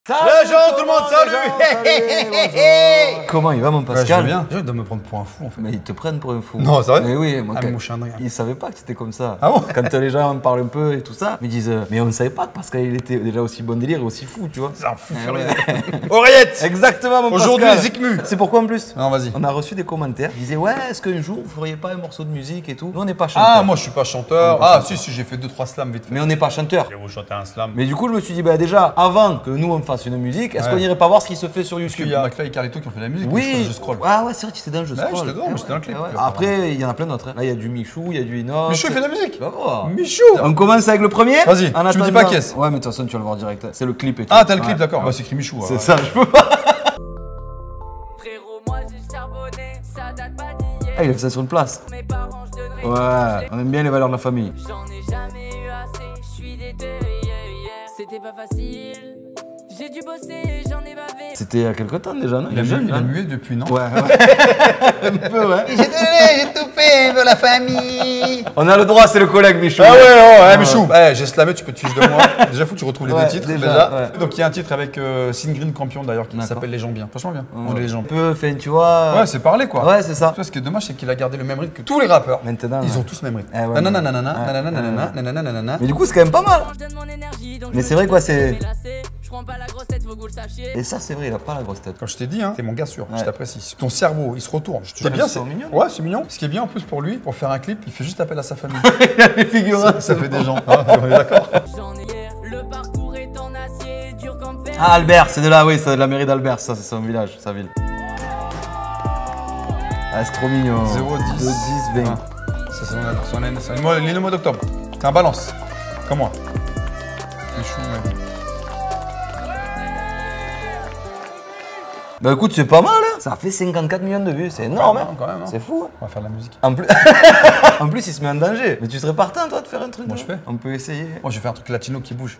Les gens, tout le monde, salut. Comment il va mon Pascal? Je viens. Les gens doivent me prendre pour un fou en fait. Mais ils te prennent pour un fou. Non, c'est vrai? Mais oui, moi, mon chien de rien. ils savaient pas que c'était comme ça. Ah bon? Quand les gens en parlent un peu et tout ça, ils me disent mais on ne savait pas que Pascal il était déjà aussi bon délire et aussi fou, tu vois. C'est un fou furieux. Ouais. Oreillette. Exactement mon Pascal. Aujourd'hui, Zikmu. C'est pourquoi en plus? Non, vas-y. On a reçu des commentaires. Ils disaient ouais, est-ce qu'un jour vous feriez pas un morceau de musique et tout? Nous on n'est pas chanteurs. Ah, moi je suis pas chanteur. Ah, si, j'ai fait 2-3 slams vite fait. Mais on n'est pas chanteurs. Je vais vous chanter un slam. Mais du coup je me suis dit bah déjà avant que nous on fasse une musique, est-ce qu'on irait pas voir ce qui se fait sur YouTube? Il y a McFly et Carlito qui ont fait la musique. Oui, je scroll. Ah ouais, c'est vrai que j'étais dans le jeu Ouais, scroll. j'étais dedans, moi, j'étais dans le clip. Ouais. Après, il y en a plein d'autres. Hein. Là, il y a du Michou, il y a du Inox. Michou, il fait de la musique. Va voir. Michou. On commence avec le premier. Vas-y, En tu me dis attendant- pas qui est-ce. Ouais, mais de toute façon, tu vas le voir direct. C'est le clip et tout. Ah, t'as le clip, Ouais. d'accord. Ouais. Bah, c'est écrit Michou. C'est ça, je peux pas. Frérot, moi j'ai charbonné, ça date pas d'hier. Ah, il a fait ça sur une place. Mes parents, je donnerai Ouais, on aime bien les valeurs de la famille. J'en ai jamais eu assez, je suis déter, C'était pas facile, j'ai dû bosser, j'en ai bavé. C'était il y a quelque temps déjà, non? Il a jeune, mué, il a hein. mué depuis, non? Ouais, ouais. Un peu, ouais. J'ai tout fait pour la famille. On a le droit, c'est le collègue Michou. Ah ouais, Michou. Ouais, j'ai slamé, tu peux te ficher de moi. Déjà, faut que tu retrouves les Ouais, deux titres. déjà, Déjà. ouais. Donc, il y a un titre avec Singrin Campion d'ailleurs qui D'accord. s'appelle Les gens bien. Franchement bien. On est les gens. Un peu, fait, tu vois. Ouais, c'est parler quoi. Ouais, c'est ça. Tu vois, ce qui est dommage, c'est qu'il a gardé le même rythme que tous les rappeurs. Maintenant, Ils ouais. ont tous le même rythme. Eh ouais, Nanana, ouais. nanana, Ouais. nanana, nanana, nanana, nanana. Mais du coup, c'est quand même pas mal. Je donne mon énergie, donc Mais je c'est vrai, me quoi, dis c'est- que je vais lasser. Je prends pas la grosse tête, faut que vous le sachiez. Et ça, c'est vrai, il a pas la grosse tête. Quand je t'ai dit, hein, t'es mon gars sûr, je Ouais. t'apprécie. Ton cerveau, il se retourne. Ce qui est Ouais, bien, c'est mignon. Ouais, c'est mignon. Ce qui est bien en plus pour lui, pour faire un clip, il fait juste appel à sa famille. Les figurants. Ça fait des gens. Ah, on est d'accord. J'en ai hier, le parcours est en acier, dur comme fer. Ah, Albert, c'est de là, oui, c'est de la mairie d'Albert, ça, c'est son village, sa ville. Ah, c'est trop mignon. 0, 10. 10, 20. Ah. Ça, c'est le mois d'octobre. T'es un balance. Comme moi. Michou, ouais. Bah écoute, c'est pas mal, hein. Ça fait 54 millions de vues, c'est énorme, hein. Quand même, hein. C'est fou, hein. On va faire de la musique. En plus... en plus, il se met en danger. Mais tu serais partant, toi, de faire un truc? Moi, là je fais. On peut essayer. Moi, je vais faire un truc latino qui bouge.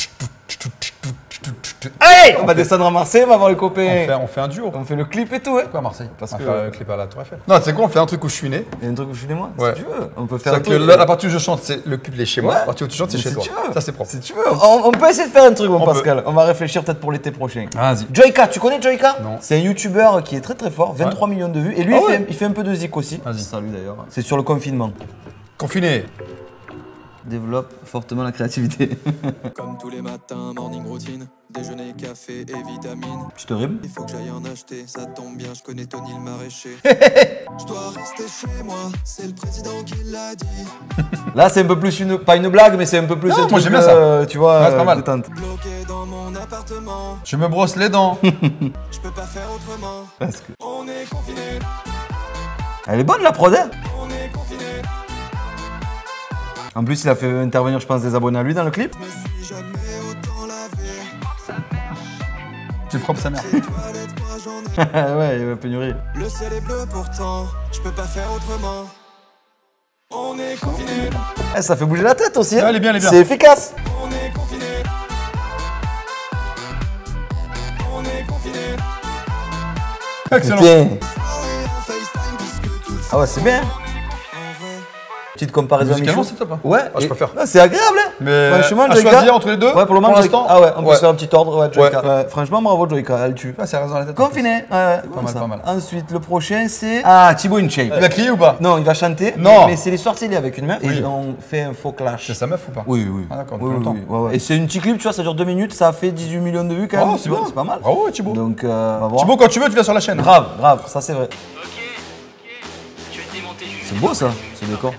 Hey, on va descendre à Marseille, on va voir les copains. On fait un duo. On fait le clip et tout, hein. Pourquoi à Marseille? Parce On va que- faire le clip à la Tour Eiffel. Non, tu sais quoi, on fait un truc où je suis né. Il y a un truc où je suis chez moi, Ouais. si tu veux. On peut faire un C'est-à-dire que truc. là, à partir où je chante, c'est le clip, il est chez moi. Ouais. À partir où tu chantes, c'est Mais chez si toi. tu veux. Ça, c'est propre. Si tu veux, on peut essayer de faire un truc, mon On Pascal. On va réfléchir peut-être pour l'été prochain. Vas-y. Joyka, tu connais Joyka? Non. C'est un youtubeur qui est très très fort, 23 millions de vues. Et lui, Ah il, ouais. il fait un peu de zik aussi. Vas-y. Salut d'ailleurs. C'est sur le confinement. Confiné. Développe fortement la créativité. Comme tous les matins, morning routine, déjeuner, café et vitamines. Je te rime. Il faut que j'aille en acheter, ça tombe bien, je connais Tony le maraîcher. Je dois rester chez moi, c'est le président qui l'a dit. Là, c'est un peu plus pas une blague, mais c'est un peu plus. Non, un moi, truc, j'aime bien ça. Tu vois, Ouais, c'est pas mal. détente. Bloqué dans mon appartement, Je me brosse les dents. je peux pas faire autrement. Parce que... On est confiné, Elle est bonne la prod, hein. on est confiné. En plus, il a fait intervenir, je pense, des abonnés à lui dans le clip. Je me suis jamais autant lavé. Tu propre sa mère. Toilette, moi j'en ai. Ouais, il va pénurie. Le ciel est bleu pourtant, je peux pas faire autrement. On est confiné, Eh, ça fait bouger la tête aussi. Hein. Ouais, elle est bien, elle est bien. C'est efficace. on est confiné. On est confiné. Excellent. Putain. Soirée en FaceTime puisque tout Ah ouais, c'est bien. en vrai. Petite comparaison à Musicalement, Michou. c'est top, hein. Ouais. Ah, je et- préfère. Non, c'est agréable, hein. Mais Franchement, à Joyka. choisir entre les deux, Ouais, pour le moment, pour Joyka- l'instant. Ah ouais, on peut Ouais. se faire un petit ordre. Ouais, Joyka. Ouais. Ouais, franchement, bravo, Joyka. Elle tue. Ah, c'est raison à la tête. Confiné. Ouais, comme mal, ça. pas mal. Ensuite, le prochain, c'est. Ah, Thibaut InShape. Il a crié ou pas? Non, il va chanter. Non. Mais c'est l'histoire, c'est avec une meuf. Et Oui. ils ont fait un faux clash. C'est sa meuf ou pas? Oui, oui. Ah, d'accord, Oui, depuis longtemps. ouais, ouais. Et c'est une petite clip, tu vois, ça dure 2 minutes, ça a fait 18 millions de vues quand même. Oh, c'est bien. C'est pas mal. Bravo, Thibaut. Donc, on va voir. Thibaut, quand tu veux, tu viens sur la chaîne. Grave, grave, ça c'est vrai. Je vais te démonter Juju. C'est beau ça, ce décor.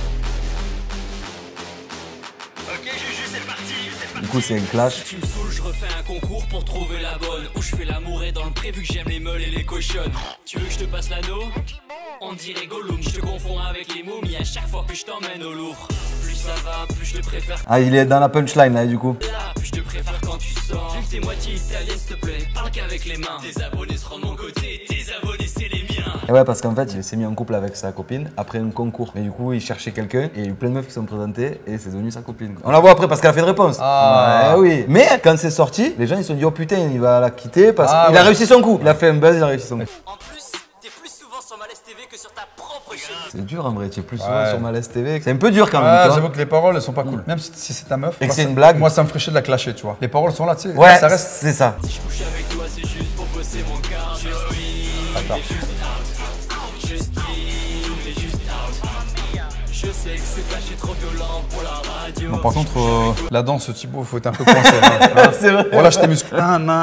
Du coup, c'est un clash. Tu me saoules, je refais un concours pour trouver la bonne. Où je fais l'amour et dans le prévu que j'aime les meules et les cochonnes. Tu veux que je te passe l'anneau? On dirait Gollum, je te confonds avec les momies à chaque fois que je t'emmène au Louvre. Plus ça va, plus je te préfère Ah, il est dans la punchline là, du coup. là, plus je te préfère quand tu sors. Vu que t'es moitié italienne, s'il te plaît, parle qu'avec les mains. Tes abonnés seront de mon côté, tes abonnés c'est les miens. Et ouais, parce qu'en fait, il s'est mis en couple avec sa copine après un concours. Mais du coup, il cherchait quelqu'un et il y a eu plein de meufs qui sont présentées et c'est devenu sa copine. On la voit après parce qu'elle a fait une réponse. Ah. Ouais, oui. Mais quand c'est sorti, les gens ils se sont dit oh putain, il va la quitter parce Ah, qu'il a ouais. réussi son coup. Il a fait un buzz, il a réussi son coup. En plus, t'es plus souvent sur Malaise TV que sur ta propre chaîne. C'est dur en vrai, tu es plus souvent Ouais. sur Malaise TV. C'est un peu dur quand même. Ouais, tu vois. j'avoue que les paroles elles sont pas cool. Même si c'est ta meuf. Et que moi, c'est ça- une blague. Moi, ça me ferait chier de la clasher, tu vois. Les paroles sont là, tu sais. Ouais, Ça reste. c'est ça. Si je couche avec toi, c'est juste pour bosser mon quart. Je stream, Attends. t'es juste out. Je stream, t'es juste out. Je sais que c'est caché trop violent pour la radio. Bon, par contre, la danse, Thibaut, faut être un peu coincé. Hein. C'est vrai. Voilà, je tes muscles.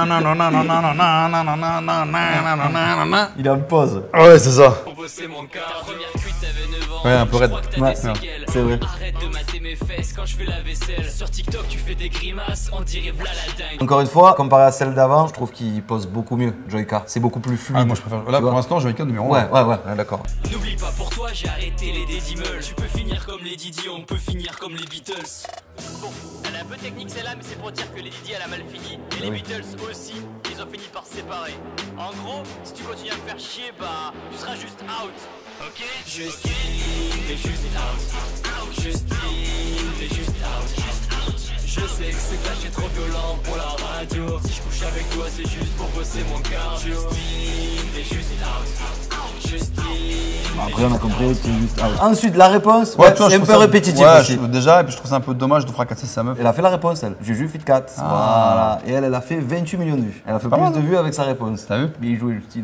Il est en pause. Ouais, c'est ça. Pour bosser mon quart. Ta première cuite, t'avais 9 ans. Ouais, un peu Je raide. crois que t'as Ouais, des séquelles. c'est vrai. Arrête de mater mes fesses quand je fais la vaisselle. Sur TikTok, tu fais des grimaces, on dirait v'là la dingue. Encore une fois, comparé à celle d'avant, je trouve qu'il pose beaucoup mieux, Joyka. C'est beaucoup plus fluide. Ah, moi, je préfère. Là, Tu vois. pour l'instant, Joyka numéro 1. Ouais, d'accord. N'oublie pas, pour toi, j'ai arrêté les Dédimeuls. Tu peux finir comme les Didi, on peut finir comme les Beatles. Bon, elle est un peu technique celle-là, mais c'est pour dire que les Didi, elle a mal fini. Et les Beatles aussi, ils ont fini par se séparer. En gros, si tu continues à me faire chier, bah, tu seras juste out. Ok? Je stream, t'es juste out. Je stream, t'es juste out. Je sais que c'est caché trop violent pour la radio. Si je couche avec toi, c'est juste pour bosser mon cardio. Je stream, t'es juste out. Je stream. Après, on a compris, c'est juste out. Ensuite, la réponse, Ouais, tu vois, c'est je un peu trouve ça- répétitif ouais, aussi. déjà, et puis je trouve ça un peu dommage de fracasser sa meuf. Elle a fait la réponse, elle. Juju Fit 4. Ah. Voilà. Et elle a fait 28 millions de vues. Elle a fait Pas plus mal, de hein. vues avec sa réponse. T'as vu? Bien joué, Justine.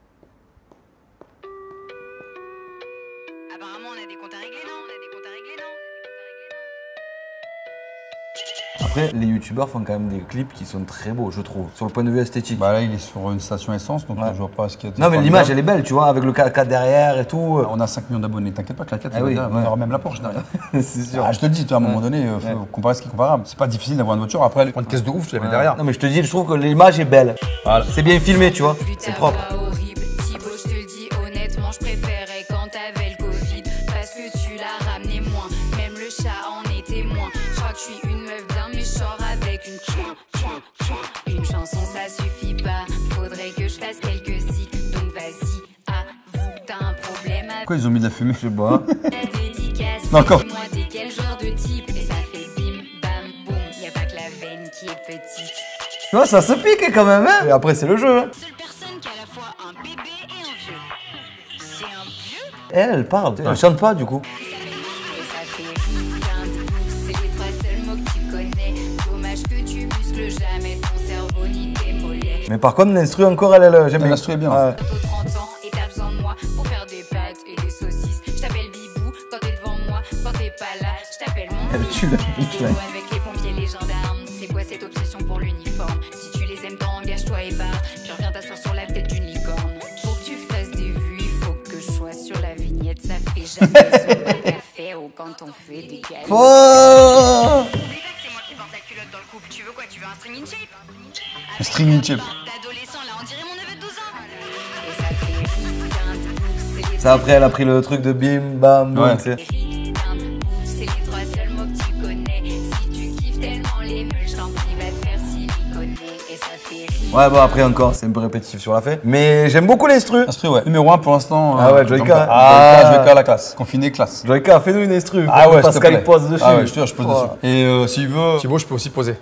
Apparemment, on a des comptes à régler, non? On a des comptes à régler, non? Après, les youtubeurs font quand même des clips qui sont très beaux, je trouve, sur le point de vue esthétique. Bah là, il est sur une station essence, donc Ouais. je vois pas ce qu'il y a de Non, mais formidable. l'image, elle est belle, tu vois, avec le 4x4 derrière et tout. On a 5 millions d'abonnés, t'inquiète pas que la 4, Ah oui, on ouais. aura même la Porsche derrière. C'est sûr. Ah, je te le dis, tu vois, à un moment donné, faut Ouais. comparer ce qui est comparable. C'est pas difficile d'avoir une voiture, après, prendre une caisse de ouf, tu la mets derrière. Non, mais je te dis, je trouve que l'image est belle. Voilà. C'est bien filmé, tu vois. Plus C'est ta propre. voix horrible, Thibaut, je te le dis honnêtement, je préférais quand t'avais le Covid. Parce que tu l'as ramené moins, même le chat en est témoin. Je crois que je suis une meuf bien, mais je sors avec une chouin. Une chanson, ça suffit pas, faudrait que je fasse quelques cycles. Donc vas-y, avoue, t'as un problème avec Pourquoi ils ont mis de la fumée? Je sais pas. la dédicace. Non, encore. Dis-moi, t'es quel genre de type? Et ça fait bim, bam, boum. Y a pas que la veine qui est petite. Tu vois, ça se pique quand même, hein. Et après, c'est le jeu, hein. Seule personne qui a à la fois un bébé et un vieux. C'est un vieux? Elle parle. Elle chante pas, du coup. Et ça fait rien de ouf. C'est les trois seuls mots que tu connais. Dommage que tu muscles jamais ton cerveau ni tes mollets. Mais par contre, l'instru encore, j'aime bien. L'instru est bien. Ouais. Bientôt 30 ans et t'as besoin de moi pour faire des pâtes et des saucisses. Je t'appelle Bibou quand t'es devant moi. Quand t'es pas là, je t'appelle mon Elle tue la bitch, là. Avec les pompiers, les gendarmes. C'est quoi cette obsession pour l'uniforme? Si tu les aimes tant, engage-toi et barre. Puis reviens t'asseoir sur la tête d'une licorne. Pour que tu fasses des vues, il faut que je sois sur la vignette. Ça fait jamais son bon café ou quand on fait des galettes. Oh. N'oublie pas que c'est moi qui porte la culotte dans le couple. Tu veux quoi? Tu veux un string in shape? Un string in shape. D'adolescent, là, on dirait mon neveu de 12 ans. Et ça fait rien de ouf. C'est les Ça, après, elle a pris le truc de bim, bam, boum, Ouais. tu sais. rien de ouf. C'est les trois seuls mots que tu connais. Si tu kiffes tellement les meules, je t'en prie, va te faire siliconer. Et ça fait rien. Ouais, bon, après encore, c'est un peu répétitif sur la fait. Mais j'aime beaucoup l'instru. Instru, ouais. Numéro 1 pour l'instant. Ah ouais, Joyka. donc, Ah, Joyka. Joyka à la classe. Confiné, classe. Joyka, fais-nous une instru. Ah Faut que ouais, s'il te Pascal plaît. pose dessus. Ah ouais, je te jure, je pose Oh. dessus. Et s'il veut, Thibaut, je peux aussi poser.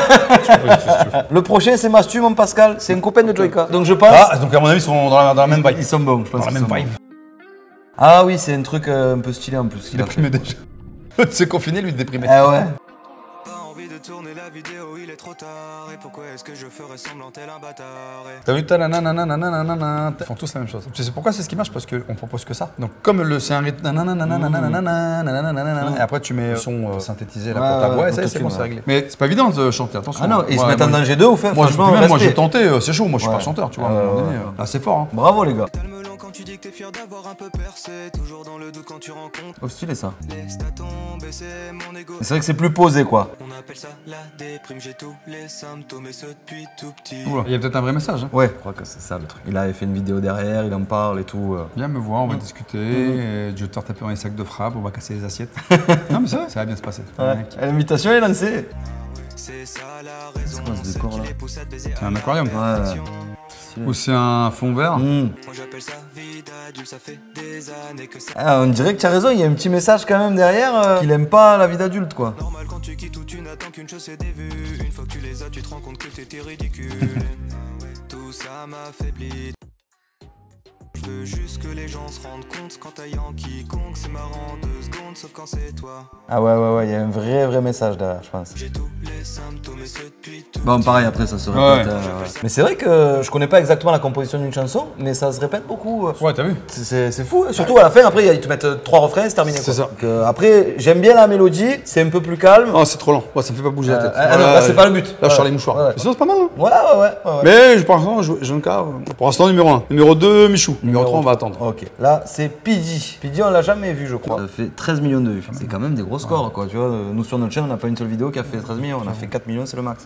Le prochain, c'est Mastu, mon Pascal. C'est un copain de Joyka. Donc je pense. Ah, donc à mon avis, ils sont dans la même vibe. Ils sont bons, je pense. Dans la qu'ils même sont vibe. bons. Ah oui, c'est un truc un peu stylé en plus. qu'il a fait. Déprimé déjà. C'est confiné, lui, déprimé. Ah ouais. Pas envie de tourner la vidéo, il est trop tard. Et pourquoi est-ce que je ferais semblant tel un bâtard? T'as vu, nananananananana, ils font tous la même chose. Tu sais pourquoi c'est ce qui marche? Parce qu'on propose que ça. Donc comme c'est un rythme nanananananananana, et après tu mets le son synthétisé là pour ta Ouais, voix et ouais, ça y est, c'est bon, autotune, c'est réglé. Mais c'est pas évident de chanter, attention. Ah non, ils se Ouais, mettent en moi, danger de ouf, hein, Moi, franchement. même moi j'ai respect. tenté, c'est chaud, moi je suis Ouais. pas chanteur, tu vois, à un Ouais, moment donné. ouais. Là c'est fort, hein. Bravo les gars. Calme-le quand tu dis que t'es fier d'avoir un peu percé. Toujours dans le doute quand tu rencontres. Oh, stylé ça. Laisse-ta tomber, c'est mon ego. C'est vrai que c'est plus posé quoi. On appelle ça la déprime, j'ai tous les symptômes et ce depuis tout petit. Oula, il y a peut-être un vrai message. Hein. Ouais, je crois que c'est ça le truc. Il a fait une vidéo derrière, il en parle et tout. Viens me voir, on va discuter. Je vais te taper dans les sacs de frappe, on va casser les assiettes. Non mais c'est vrai, ça va bien se passer. Mec. L'invitation est lancée. C'est ça la raison. quoi ce celle décor, qui là les pousse à te baiser C'est à un la aquarium. perfection. Ou c'est un fond vert. Mmh. Moi j'appelle ça vie d'adulte, ça fait des années que ça. Ah, on dirait que tu as raison, il y a un petit message quand même derrière qu'il aime pas la vie d'adulte quoi. Normal quand tu quittes ou tu n'attends qu'une chose c'est des vues. Une fois que tu les as, tu te rends compte que t'étais ridicule. Tout ça m'affaiblit. je veux juste que les gens se rendent compte. Quand t'as quiconque, c'est marrant 2 secondes, sauf quand c'est toi. Ah ouais, il y a un vrai message derrière, je pense. J'ai tous les symptômes et ce depuis tout. Bon, pareil, après, ça se répète. Mais c'est vrai que je connais pas exactement la composition d'une chanson, mais ça se répète beaucoup. Ouais, t'as vu? C'est fou. Surtout à la fin, après, ils te mettent 3 refrains, c'est terminé. C'est ça. Donc, après, j'aime bien la mélodie, c'est un peu plus calme. Oh, c'est trop lent. Ouais, ça me fait pas bouger la tête. Ah non, là, c'est pas le but. Là, je sors les mouchoirs. Ouais. Mais sinon, c'est pas mal. Hein. Ouais. Mais pour l'instant, Jonka, pour l'instant, numéro 1. Numéro 2, Michou. Numéro 3, on va attendre. Ok. Là, c'est Piddy. Piddy, on l'a jamais vu, je crois. Ça fait 13 millions de vues. C'est quand même des gros scores, quoi. Tu vois, nous sur notre chaîne, on n'a pas une seule vidéo qui a fait 13 millions. On a fait 4 millions, c'est le max.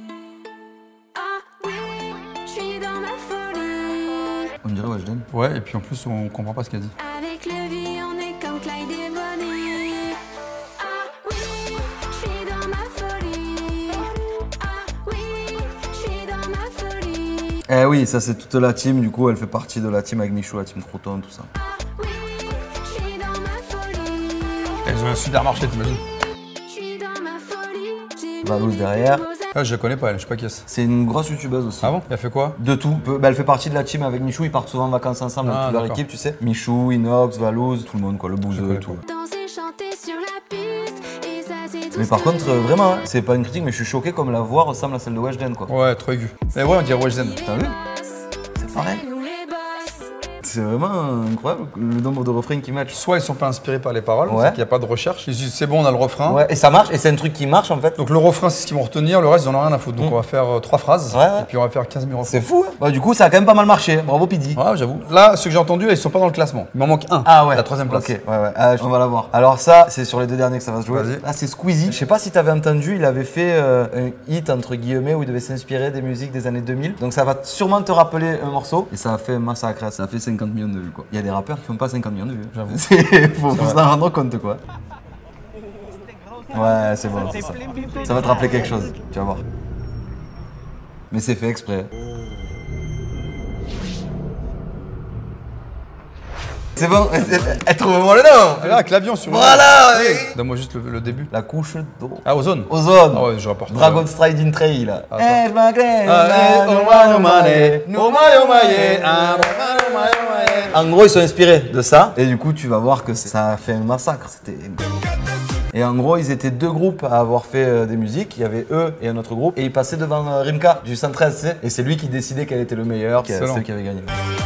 Ah oui, je suis dans ma folie. On dirait Weshden. Ouais, et puis en plus, on comprend pas ce qu'elle dit. Avec le vie, on est comme Clyde et Bonnie. Ah oui, je suis dans ma folie. Ah oui, je suis dans ma folie. Eh oui, ça c'est toute la team, du coup elle fait partie de la team avec Michou, la team Croton, tout ça. Ah oui, je suis dans ma folie. Elles ont un supermarché, t'imagines? Je suis dans ma folie. J'ai Valouz mis derrière. des beaux Ah, je la connais pas, elle, je sais pas qui est. C'est une grosse youtubeuse aussi. Ah bon? Elle fait quoi? De tout. Bah, elle fait partie de la team avec Michou, ils partent souvent en vacances ensemble, Ah, toute leur d'accord. équipe, tu sais. Michou, Inox, Valouz, tout le monde quoi, le bouseux, connais tout. danser, chanter sur la piste. Et ça, c'est tout Mais ce par que contre, je veux. vraiment, hein, c'est pas une critique, mais je suis choqué comme la voix ressemble à celle de Weshden quoi. Ouais, trop aigu. Mais ouais, on dirait Weshden. T'as vu? C'est pareil. Nous les boss. C'est vraiment incroyable le nombre de refrains qui matchent. Soit ils sont pas inspirés par les paroles, Ouais. c'est qu'il n'y a pas de recherche. Ils disent c'est bon, on a le refrain. Ouais, et ça marche, et c'est un truc qui marche en fait. Donc le refrain, c'est ce qu'ils vont retenir, le reste, ils en ont rien à foutre. Donc on va faire 3 phrases, Ouais. et puis on va faire 15 000 refrains. C'est fou, hein. Bah, du coup, ça a quand même pas mal marché. Bravo Piddy. Ouais, j'avoue. Là, ceux que j'ai entendus, ils sont pas dans le classement. Il m'en manque un. Ah ouais. La 3ème place. Ok, ouais. On va la voir. Alors ça, c'est sur les 2 derniers que ça va se jouer. Vas-y. Là, c'est Squeezie. Je sais pas si t'avais entendu, il avait fait un hit entre guillemets où il devait s'inspirer des musiques des années 2000. Donc ça va sûrement te rappeler un morceau. Et ça a fait un massacre. Ça a fait 50 millions de vues quoi. Il y a des rappeurs qui font pas 50 millions de vues. J'avoue. Faut s'en rendre compte quoi. Ouais, c'est bon, c'est ça. Ça va te rappeler quelque chose, tu vas voir. Mais c'est fait exprès. C'est bon, trouve-moi le nom. Ah, avec l'avion sur Voilà. Donne-moi juste le début. La couche d'eau. Ah, Ozone. Ozone. Ah ouais, je rapporte. Dragon Stride in Trail là. Attends. En gros, ils sont inspirés de ça. Et du coup, tu vas voir que ça a fait un massacre. C'était. Et en gros, ils étaient 2 groupes à avoir fait des musiques. Il y avait eux et un autre groupe. Et ils passaient devant Rimka du 113, tu sais. Et c'est lui qui décidait quel était le meilleur, c'est Excellent. qui avait gagné.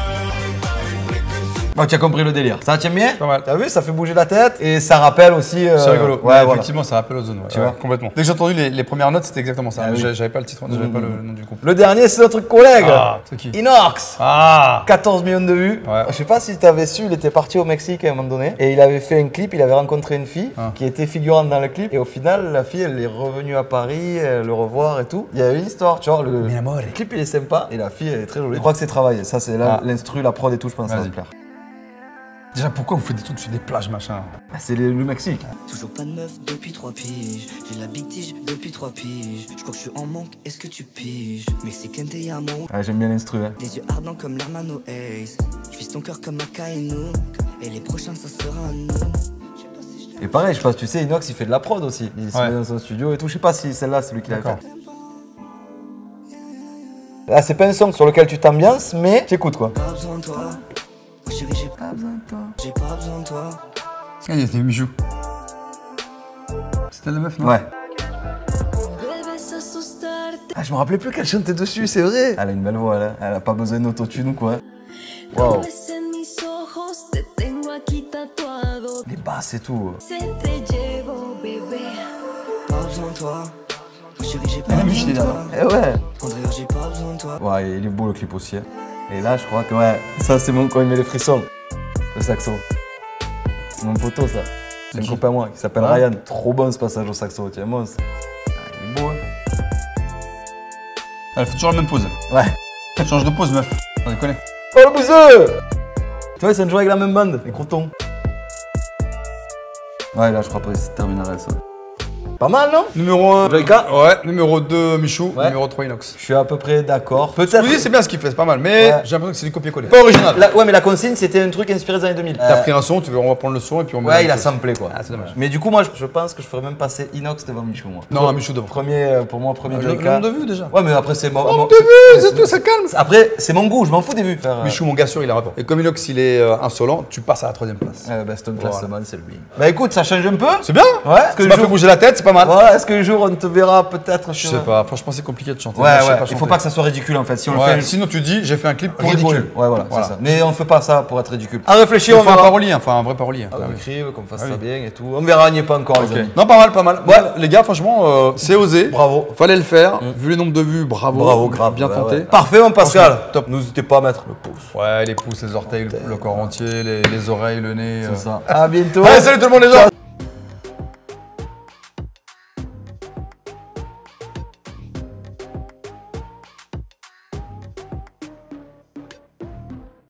Bon, tu as compris le délire. Ça tient bien? Pas mal. T'as vu, ça fait bouger la tête. Et ça rappelle aussi. C'est rigolo. Ouais, Ouais, voilà. effectivement, ça rappelle Ozone. Ouais. Tu vois. Complètement. Dès que j'ai entendu les premières notes, c'était exactement ça. Ah oui. J'avais pas le titre, j'avais pas le nom du groupe. Le dernier, c'est notre collègue. Ah, c'est qui? Inox. Ah 14 millions de vues. Ouais. Je sais pas si tu avais su, il était parti au Mexique à un moment donné et il avait fait un clip, il avait rencontré une fille qui était figurante dans le clip et au final la fille elle est revenue à Paris, le revoir et tout. Il y a une histoire, tu vois, le clip il est sympa et la fille elle est très jolie. Je crois que c'est travaillé, ça c'est l'instru, la prod et tout, je pense que ça va Vas-y. te plaire. Déjà, pourquoi vous faites des trucs sur des plages, machin? Ah, c'est le Mexique. Toujours pas de meuf depuis 3 piges. J'ai la big tige depuis 3 piges. Je crois que je suis en manque, est-ce que tu piges? Mexicaine te llamo. Ouais, j'aime bien l'instru. Hein. Des yeux ardents comme l'Hermano Ace. Je vise ton cœur comme Akainu. Et les prochains, ça sera à nous. Et pareil, je pense, tu sais, Inox il fait de la prod aussi. Il se met dans son studio et tout. Je sais pas si celle-là c'est lui qui l'a fait. D'accord. Là, c'est pas un son sur lequel tu t'ambiances, mais tu écoutes quoi. Pas besoin de toi. Oh, chérie, j'ai pas besoin de toi. J'ai pas besoin de toi. Ah, il y a des Michou. C'était la meuf, non? Ouais. Ah, je me rappelais plus qu'elle chantait dessus, c'est vrai. Elle a une belle voix, elle a pas besoin d'autotune ou quoi. Waouh. Les basses et tout. Pas besoin de toi. Oh, chérie, j'ai pas Elle a besoin mis de là. toi. Eh ouais. Andrea, j'ai pas besoin de toi. Ouais, il est beau le clip aussi. Hein. Et là, je crois que ouais, ça c'est mon quand il met les frissons. Le saxo. C'est mon poteau ça. C'est un copain à moi qui s'appelle Ryan. Trop bon ce passage au saxo, tiens, monstre. Ah, il est beau, hein. Elle fait toujours la même pose. Ouais. Elle change de pose, meuf. On déconne. Oh le bouseux! Tu vois, ils sont toujours avec la même bande, les Crotons. Ouais, là, je crois pas que c'est terminé ça. Pas mal, non? Numéro 1, Joyka. ouais. Numéro 2, Michou. Ouais. Numéro 3, Inox. Je suis à peu près d'accord. Peut-être. Oui, c'est bien ce qu'il fait, c'est pas mal. Mais Ouais. j'ai l'impression que c'est du copier-coller. Pas original. Ouais, mais la consigne, c'était un truc inspiré des années 2000. T'as pris un son, tu veux, on va prendre le son et puis on met. Ouais, il a samplé quoi. Ah, c'est dommage. Mais du coup, moi, je pense que je ferais même passer Inox devant Michou, moi. Non, Michou devant. Premier, pour moi, premier Le Joyka. nombre de vues déjà. Ouais, mais après, c'est mon. Nombre de vues, c'est tout, ça calme. Après, c'est mon goût, je m'en fous des vues. Faire, Michou, mon gars sûr, il a rapport. Et comme Inox, il est insolent, tu passes à la 3ème place. best of classement, c'est lui. Bah écoute, ça change un peu. C'est bien. Ouais. Est-ce que Ça le m'a fait jour... bouger la tête, c'est pas mal. Voilà, est-ce que le jour on te verra peut-être Je sur. sais pas, franchement, c'est compliqué de chanter. Ouais, Moi, je sais ouais. pas Il faut chanter. pas que ça soit ridicule en fait. Si on le Ouais, fait. sinon tu dis, j'ai fait un clip pour Ridicule. rigoler. Ouais, voilà, Voilà. c'est ça. Mais on fait pas ça pour être ridicule. À réfléchir, Il on faut un verra. parolier, enfin un vrai parolier. Ah, on écrive, qu'on fasse Ah ça oui. bien et tout. On verra, on n'y est pas encore, les Ok. amis. Non, pas mal, pas mal. Ouais, les gars, franchement, c'est osé. Bravo. Fallait le faire. Vu le nombre de vues, bravo. Bravo, grave. Bien ouais, tenté. ouais. Parfait, mon Pascal. Franchement, top. N'hésitez pas à mettre le pouce. Ouais, les pouces, les orteils, le corps entier, les oreilles, le nez. C'est ça. À bientôt. Allez, salut tout le monde les gens.